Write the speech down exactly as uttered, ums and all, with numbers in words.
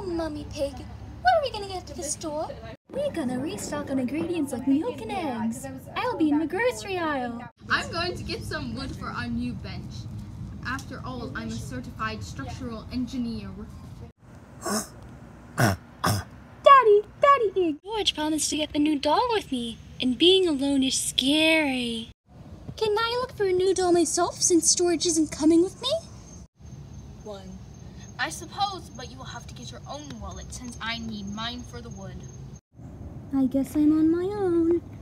Oh, Mummy Pig, what are we gonna get at the store? We're gonna restock on ingredients like milk and eggs. I'll be in the grocery aisle. I'm going to get some wood for our new bench. After all, I'm a certified structural engineer. Daddy, Daddy! George promised to get the new doll with me, and being alone is scary. Can I look for a new doll myself since George isn't coming with me? One. I suppose, but you will have to get your own wallet since I need mine for the wood. I guess I'm on my own.